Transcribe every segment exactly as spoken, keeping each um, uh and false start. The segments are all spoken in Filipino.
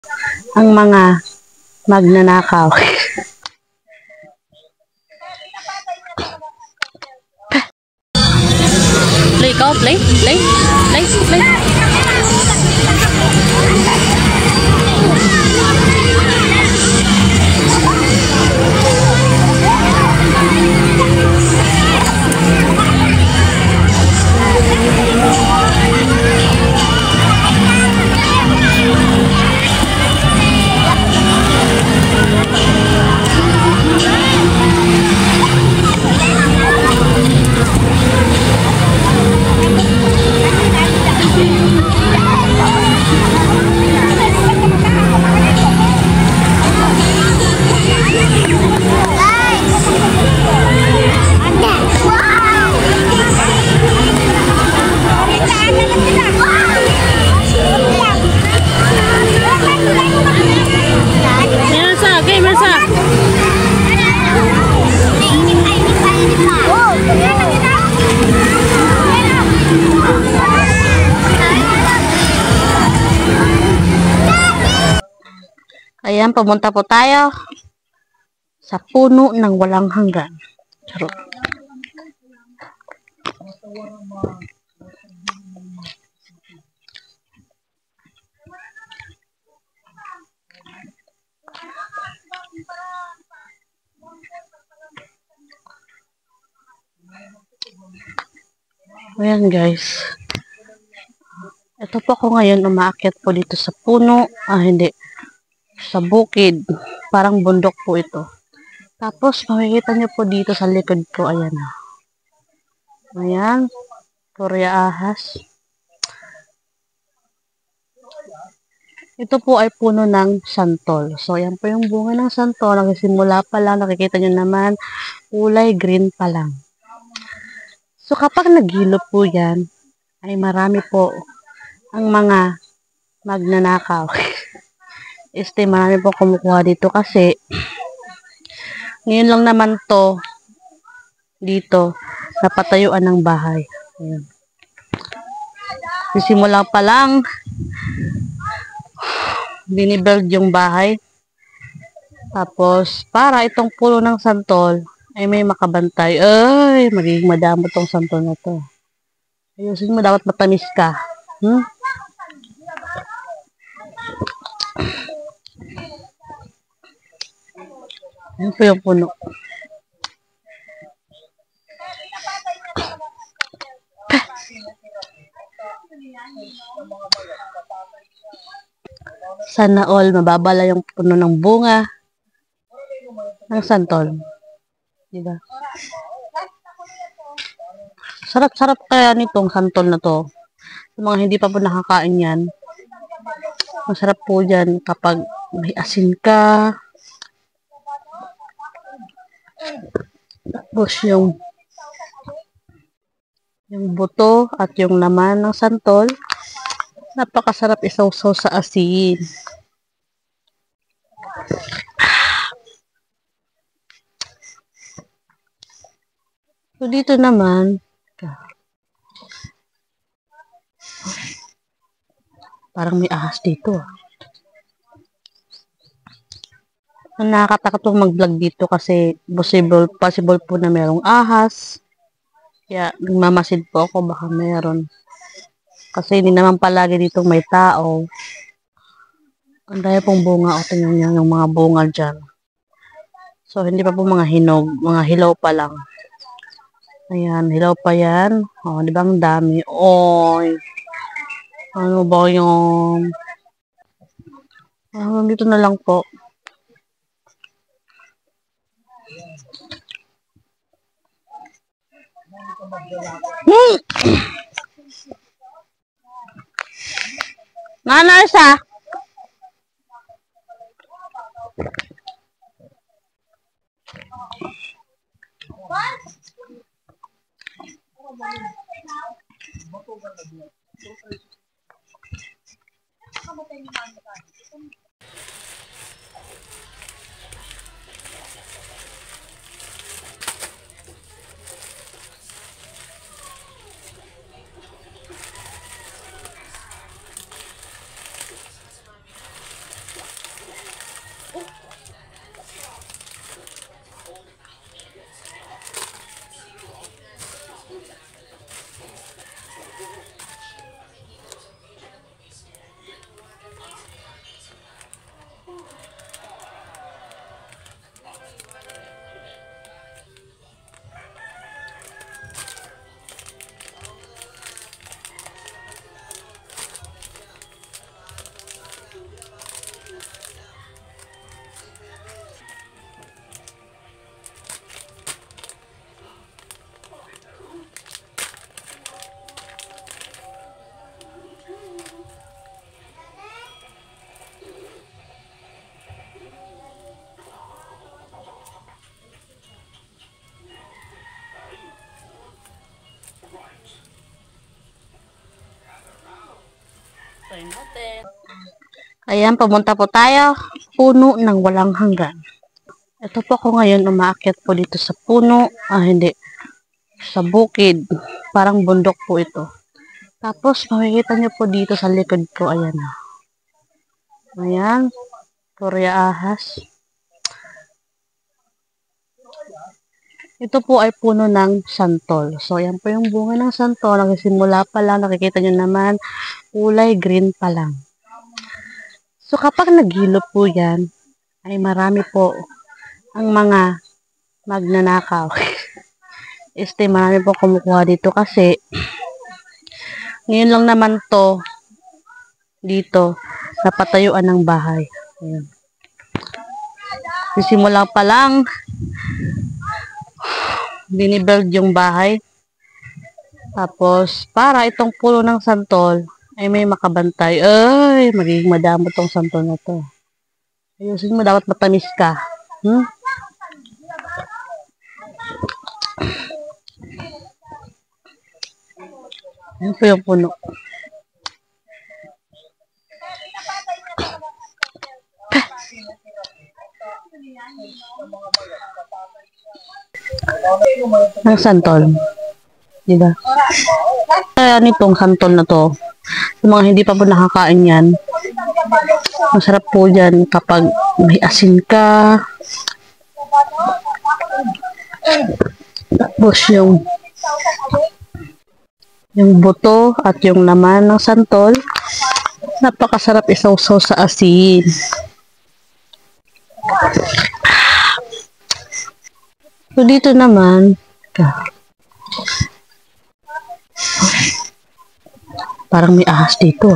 ang mga magnanakaw. Play ka, play, play, play, play. Ayan, pumunta po tayo sa puno ng walang hanggan. Charot. Ayan guys. Ito po ako ngayon umaakyat po dito sa puno. Ah, hindi. Sa bukid. Parang bundok po ito. Tapos, makikita nyo po dito sa likod ko. Ayan. Ayan. Korea ahas. Ito po ay puno ng santol. So, ayan po yung bunga ng santol. Nagsimula pa lang. Nakikita nyo naman. Kulay green pa lang. So, kapag naghilo po yan, ay marami po ang mga magnanakaw. Este, marami po kumukuha dito kasi ngayon lang naman to dito napatayuan ng bahay. Ayan. Simula pa lang binibuild yung bahay. Tapos para itong puno ng santol ay may makabantay. Ay, magiging madamo tong santol na to. Ayusin mo, dapat matamis ka. Hmm? Yan po yung puno. Sana all mababala yung puno ng bunga ng santol. Diba? Sarap-sarap kaya nitong santol na to. Sa mga hindi pa po nakakain yan, masarap po dyan kapag may asin ka. Tapos yung yung buto at yung laman ng santol, napakasarap isawsaw sa asin. So dito naman, parang may ahas dito. Nakakatakot pong mag-vlog dito kasi possible, possible po na merong ahas. Kaya nagmamasid po ako baka meron. Kasi hindi naman palagi dito may tao. Ang daya pong bunga. O tingnan niyo yung mga bunga dyan. So hindi pa po mga hinog. Mga hilaw pa lang. Ayan, hilaw pa yan. O, di ba ang dami? Oy. Ano ba yung... Ah, dito na lang po. Hmm! Mana isa? Ayan, pumunta po tayo. Puno ng walang hanggan. Ito po ako ngayon, umaakyat po dito sa puno. Ah, hindi. Sa bukid. Parang bundok po ito. Tapos, makikita nyo po dito sa likod ko. Ayan. Ayan. Korea ahas. Ito po ay puno ng santol. So, ayan po yung bunga ng santol. Nagsimula pa lang. Nakikita nyo naman, kulay green pa lang. So, kapag naghilo po yan, ay marami po ang mga magnanakaw. Este, marami po kumukuha dito kasi ngayon lang naman to dito napatayuan ng bahay. Ayan. Simula pa lang binibuild yung bahay. Tapos, para itong puno ng santol ay may makabantay. Ay, magiging madamo tong santol na to. Ayusin mo, dapat matamis ka. Hmm? Yan po yung puno. Ng santol. Diba? Kaya nitong santol na to, yung mga hindi pa po nakakain yan, masarap po yan kapag may asin ka. Tapos yung yung buto at yung laman ng santol, napakasarap isawsaw sa asin. So dito naman, parang may ahas dito.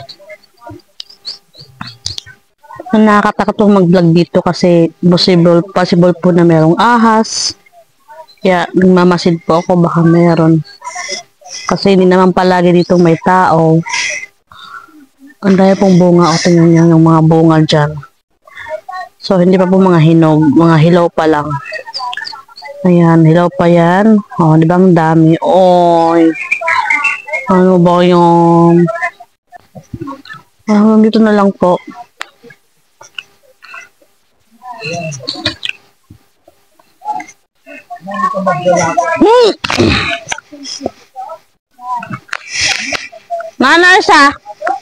Nakakatakot pong mag-vlog dito kasi possible, possible po na merong ahas. Kaya nagmamasid po ako baka meron. Kasi hindi naman palagi dito may tao. Ang dami pong bunga. O tingnan niyo yung mga bunga dyan. So hindi pa po mga hinog. Mga hilaw pa lang. Ayan, hilaw pa yan. O, di ba ang dami? Oy! Ano ba yung... Ah, dito na lang po. Hmm! Mana siya?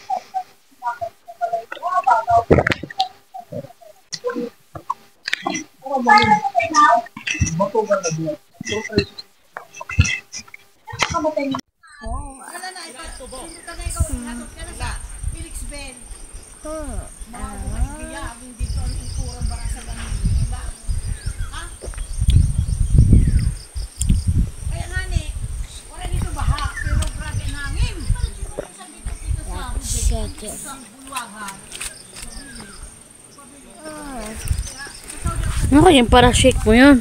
Ano yung para shake mo yun?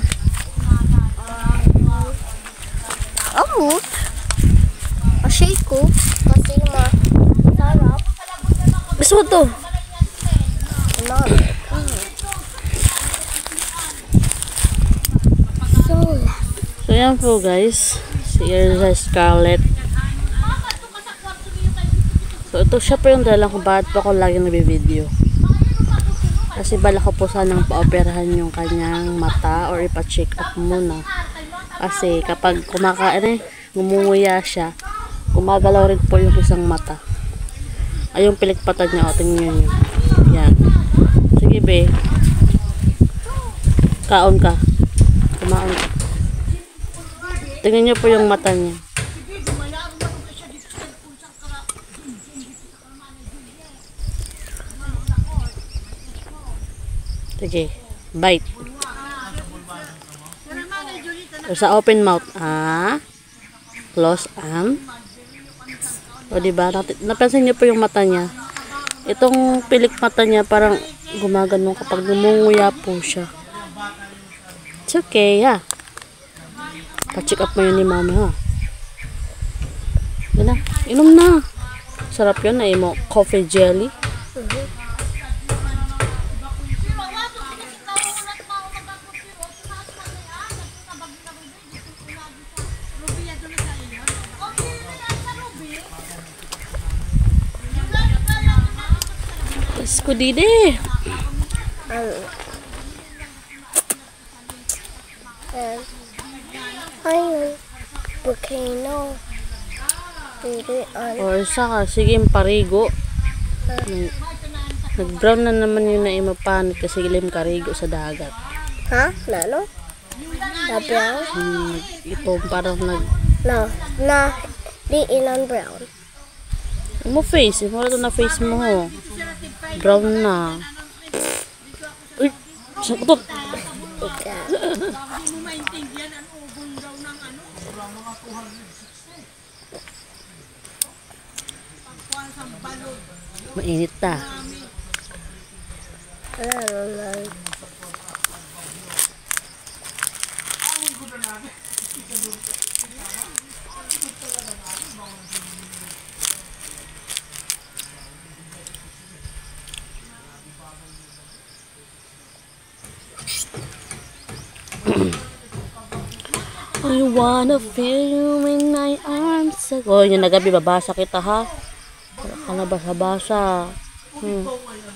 Amot. A-shake ko. Kasi masarap. Gusto ko to. So, So yan po guys. Si Elsa Scarlett. So ito siya po yung dalang kung bakit po ako lagi nabibideo. Kasi bala ko po sanang paoperahan yung kanyang mata or ipa-check up muna. Kasi kapag kumakain eh, ngumunguya siya, gumagalaw rin po yung isang mata. Ay yung pilikpatan niya, o tingnan nyo. Yan. Sige be. Kaon ka. Kumaon ka. Tingnan nyo po yung mata niya. Sige, bite. O sa open mouth, ah. Close arm. O diba, napansin niyo po yung mata niya. Itong pilik mata niya parang gumaganong kapag ngumunguya po siya. It's okay, ha. Pa-check up mo yun ni mami, ha. Yan na, inom na. Sarap yun, na mo coffee jelly. ko didi. Ano? And, ayun. Volcano. Didi, ano? O isa ka, sige parigo. Nag- Nag-brown na naman yun na imapanit kasi ilim karigo sa dagat. Ha? Nano? Na brown? Hmm, ito parang nag... No. Na, di ilan brown. Mo face, mo na face mo ho. Brown na. Uy, sakot. Ika. Mainit ta. Ano lang. I wanna feel you in my arms. Oh, yun na gabi, babasa kita ha. Wala ka na basa-basa. Hmm.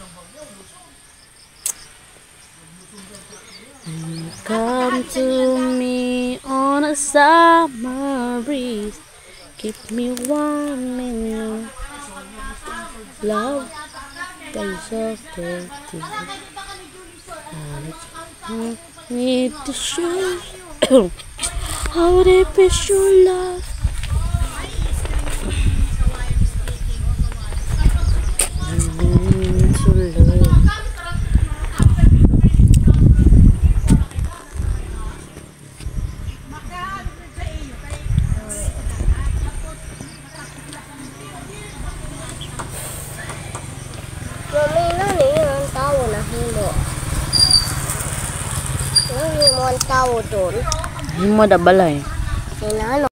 You come to me on a summer breeze. Keep me warm in your love. Days of thirty. I need to show how deep is your love. I need to love. Mami, nani yung tao na hindi? Nani mo ang tao doon? Hindi mo dabalay. Sinano?